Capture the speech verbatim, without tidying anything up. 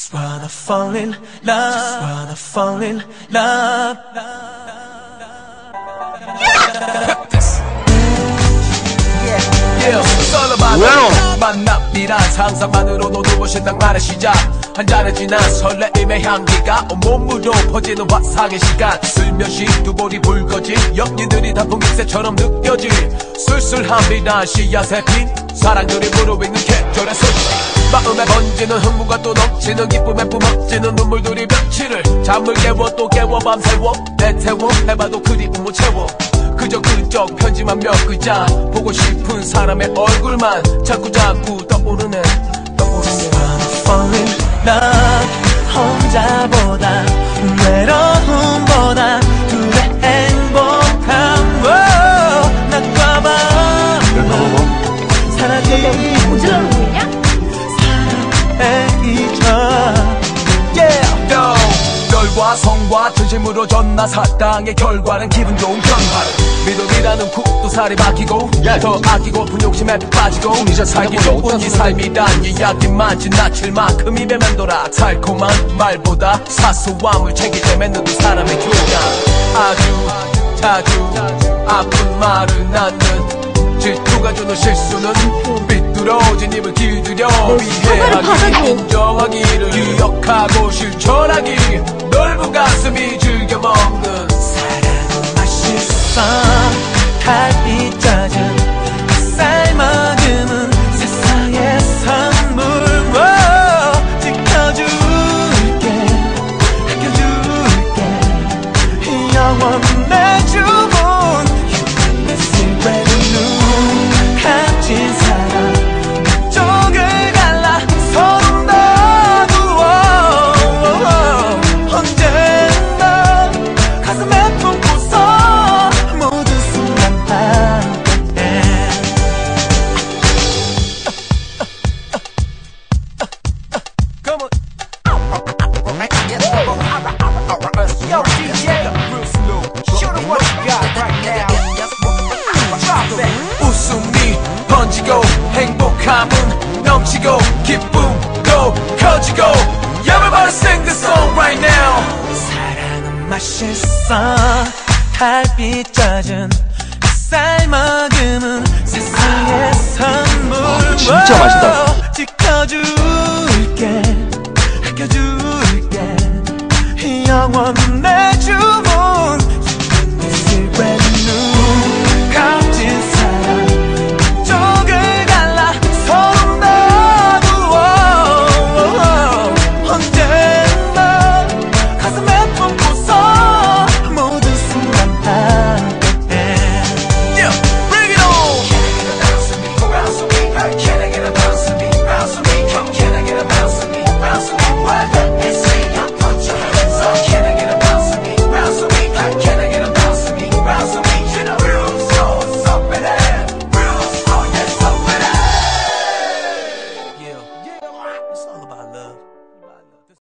Just wanna fall in love. Just wanna fall in love. wow. 만남이란 상상만으로도 눈부신 낭만의 시작. 한 잔에 진한 설레임의 향기가 온몸으로 퍼지는 화상의 시간. 슬며시 두 볼이 붉어진 연인들이 단풍잎새처럼 느껴진 쓸쓸한 비난 씨앗에 핀 사랑들이 무르익는 계절의 소식. 마음에 번지는 흥분과 또 넘치는 기쁨에 뿜어지는 눈물들이 며칠을 잠을 깨워 또 깨워 밤새워 내태워 해봐도 그리움 못 채워. 그저 그저 편지만 몇 글자 보고 싶은 사람의 얼굴만 자꾸 자꾸 떠오르네 떠오르네. Fall in love. 혼자보다 외로움보다 둘의 행복함. 낮과 밤 사라지는 어쩌라고 보이냐? 사랑의 이전. 별과 성과 진심으로 전나 사랑의 결과는 기분 좋은 변화를. 미동이라는 국도살이 바뀌고 더 아끼고픈 욕심에 빠지고 살기 좋은 이 삶이란 이야기 많지 나칠 만큼 입에 맴돌아. 달콤한 말보다 사소함을 챙기게 맺는 두 사람의 교감. 아주 자주 아픈 말을 낳는 질투가 주는 실수는 삐뚤어진 입을 길들여 이해하기 인정하기를 기억하고 실천하기. 넓은 가슴이 즐겨 먹는 사랑은 맛있어. 달빛 젖은 햇살 머금은 세상의 선물. 지켜줄게 아껴줄게 영원의 주문. 내 secret은 눈 감진 사랑 쪽을 갈라 서로 놔두어. 언제나 가슴에 품고서 모든 순간 함께. Come on. Yo, 디제이 Bruce Lou, show them what you got right now. Drop it. 웃음이 번지고 행복함은 넘치고 기쁨도 커지고 Everybody sing this song right now. 사랑은 맛있어. 달빛 젖은 햇살 머금은 세상의 선물. 와, 진짜 맛있다. 지켜줄게 아껴줄게 영원